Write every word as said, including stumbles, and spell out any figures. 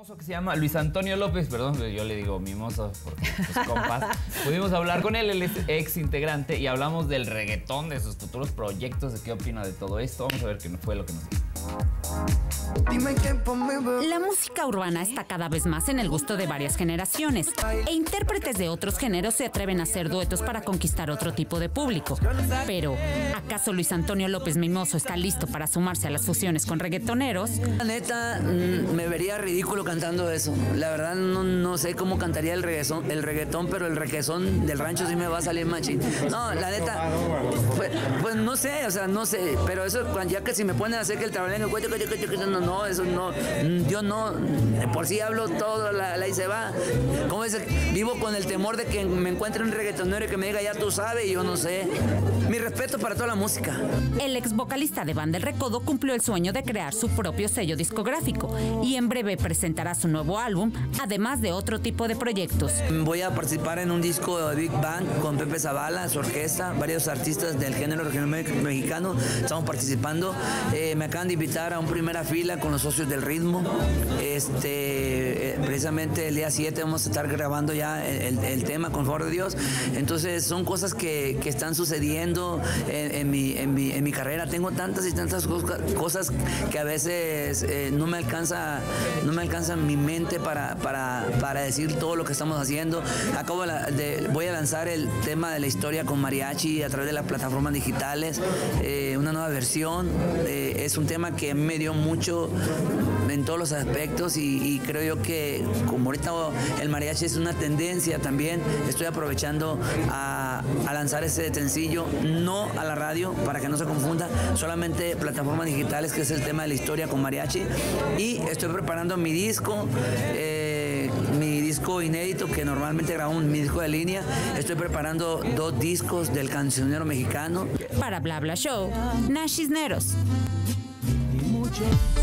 Mimoso que se llama Luis Antonio López, perdón, yo le digo mimoso porque pues compas. Pudimos hablar con él, él es ex integrante y hablamos del reggaetón, de sus futuros proyectos, de qué opina de todo esto. Vamos a ver qué fue lo que nos dijo. La música urbana está cada vez más en el gusto de varias generaciones e intérpretes de otros géneros se atreven a hacer duetos para conquistar otro tipo de público. Pero, ¿acaso Luis Antonio López Mimoso está listo para sumarse a las fusiones con reggaetoneros? La neta, me vería ridículo cantando eso. La verdad no, no sé cómo cantaría el reggaetón, el reggaetón, pero el requesón del rancho sí me va a salir machín. No, la neta, pues, pues no sé, o sea, no sé, pero eso ya que si me ponen a hacer que el trabalengo, no, no, eso no, yo no, por si hablo todo, la, la y se va. ¿Cómo es? Vivo con el temor de que me encuentre un reggaetonero y que me diga, ya tú sabes, y yo no sé. Mi respeto para toda la música. El ex vocalista de Banda El Recodo cumplió el sueño de crear su propio sello discográfico y en breve presentará su nuevo álbum, además de otro tipo de proyectos. Voy a participar en un disco de Big Bang con Pepe Zavala, su orquesta, varios artistas del género regional mexicano estamos participando. Eh, me acaban de invitar a un primera fila con los socios del ritmo. Este, eh, precisamente el día siete vamos a estar grabando ya el, el, el tema, con favor de Dios. Entonces son cosas que, que están sucediendo en, en, mi, en, mi, en mi carrera. Tengo tantas y tantas cosas que a veces eh, no me alcanza no me alcanza mi mente para, para, para decir todo lo que estamos haciendo. Acabo de, voy a lanzar el tema de la historia con mariachi a través de las plataformas digitales, eh, una nueva versión. Eh, es un tema que me dio mucho en todos los aspectos y, y creo yo que como ahorita el mariachi es una tendencia también, estoy aprovechando a, a lanzar ese sencillo, no a la radio para que no se confunda, solamente plataformas digitales, que es el tema de la historia con mariachi, y estoy preparando mi disco, eh, mi disco inédito que normalmente grabo, mi disco de línea. Estoy preparando dos discos del cancionero mexicano. Para Bla Bla Show, Nash Cisneros. Mucho